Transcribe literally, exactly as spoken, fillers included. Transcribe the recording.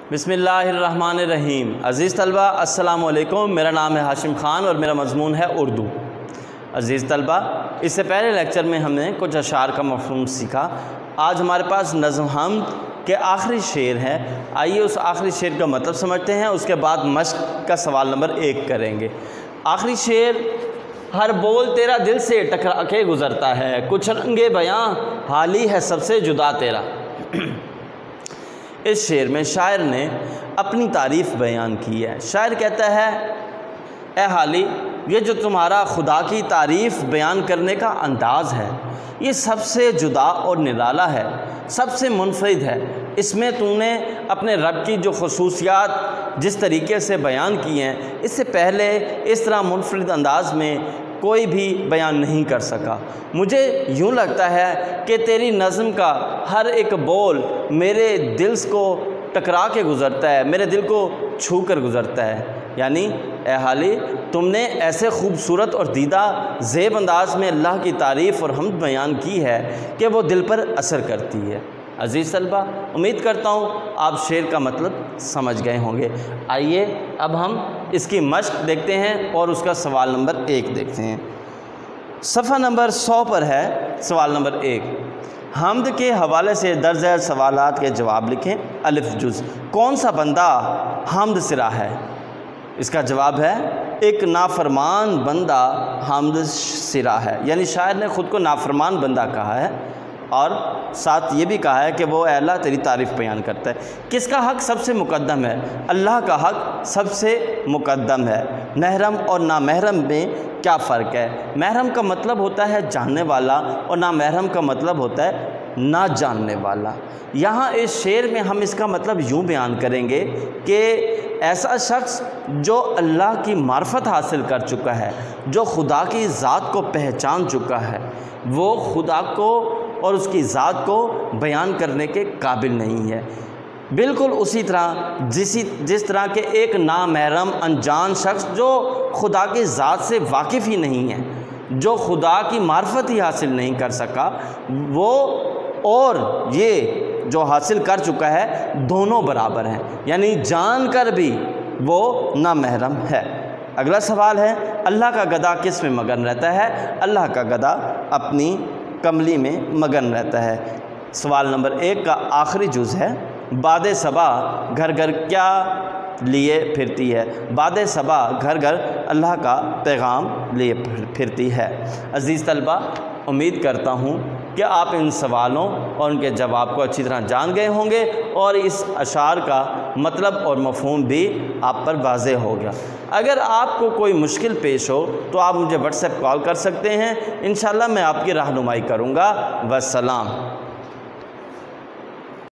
بسم اللہ الرحمن الرحیم۔ عزیز طلبہ السلام علیکم، میرا نام ہے ہاشم خان اور میرا مضمون ہے اردو۔ عزیز طلبہ، اس سے پہلے لیکچر میں ہم نے کچھ اشعار کا مفہوم سیکھا۔ آج ہمارے پاس نظم حمد کے آخری شعر ہے، آئیے اس آخری شعر کا مطلب سمجھتے ہیں، اس کے بعد مشق کا سوال نمبر ایک کریں گے۔ آخری شعر: ہر بول تیرا دل سے ٹکرا کے گزرتا ہے، کچھ رنگ بیاں حالی ہے سب سے جدا تیرا۔ اس شعر میں شاعر نے اپنی تعریف بیان کی ہے۔ شاعر کہتا ہے، اے حالی، یہ جو تمہارا خدا کی تعریف بیان کرنے کا انداز ہے، یہ سب سے جدا اور نرالا ہے، سب سے منفرد ہے۔ اس میں تم نے اپنے رب کی جو خصوصیات جس طریقے سے بیان کی ہیں، اس سے پہلے اس طرح منفرد انداز میں کوئی بھی بیان نہیں کر سکا۔ مجھے یوں لگتا ہے کہ تیری نظم کا ہر ایک بول میرے دل کو ٹکرا کے گزرتا ہے، میرے دل کو چھو کر گزرتا ہے۔ یعنی اے حالی، تم نے ایسے خوبصورت اور دیدہ زیب انداز میں اللہ کی تعریف اور حمد بیان کی ہے کہ وہ دل پر اثر کرتی ہے۔ عزیز طلبہ، امید کرتا ہوں آپ شعر کا مطلب سمجھ گئے ہوں گے۔ آئیے اب ہم اس کی مشق دیکھتے ہیں اور اس کا سوال نمبر ایک دیکھتے ہیں۔ صفحہ نمبر سو پر ہے سوال نمبر ایک۔ حمد کے حوالے سے درج ذیل سوالات کے جواب لکھیں۔ الف جز: کون سا بندہ حمد سرا ہے؟ اس کا جواب ہے، ایک نافرمان بندہ حمد سرا ہے۔ یعنی شاعر نے خود کو نافرمان بندہ کہا ہے اور ساتھ یہ بھی کہا ہے کہ وہ اے اللہ تیری تعریف بیان کرتا ہے۔ کس کا حق سب سے مقدم ہے؟ اللہ کا حق سب سے مقدم ہے۔ محرم اور نامحرم میں کیا فرق ہے؟ محرم کا مطلب ہوتا ہے جاننے والا اور نامحرم کا مطلب ہوتا ہے نہ جاننے والا۔ یہاں اس شعر میں ہم اس کا مطلب یوں بیان کریں گے کہ ایسا شخص جو اللہ کی معرفت حاصل کر چکا ہے، جو خدا کی ذات کو پہچان چکا ہے، وہ خدا کو اور اس کی ذات کو بیان کرنے کے قابل نہیں ہے۔ بالکل اسی طرح جسی جس طرح کہ ایک نامحرم انجان شخص جو خدا کی ذات سے واقف ہی نہیں ہے، جو خدا کی معرفت ہی حاصل نہیں کر سکا، وہ اور یہ جو حاصل کر چکا ہے دونوں برابر ہیں، یعنی جان کر بھی وہ نامحرم ہے۔ اگلا سوال ہے، اللہ کا گدھا کس میں مگن رہتا ہے؟ اللہ کا گدھا اپنی کملی میں مگن رہتا ہے۔ سوال نمبر ایک کا آخری جز ہے، باد صبا گھر گھر کیا لیے پھرتی ہے؟ باد صبا گھر گھر اللہ کا پیغام لیے پھرتی ہے۔ عزیز طلبہ، امید کرتا ہوں کہ آپ ان سوالوں اور ان کے جواب کو اچھی طرح جان گئے ہوں گے اور اس اشعار کا مطلب اور مفہوم بھی آپ پر واضح ہو گیا۔ اگر آپ کو کوئی مشکل پیش ہو تو آپ مجھے واٹس ایپ کال کر سکتے ہیں، انشاءاللہ میں آپ کی رہنمائی کروں گا۔ والسلام۔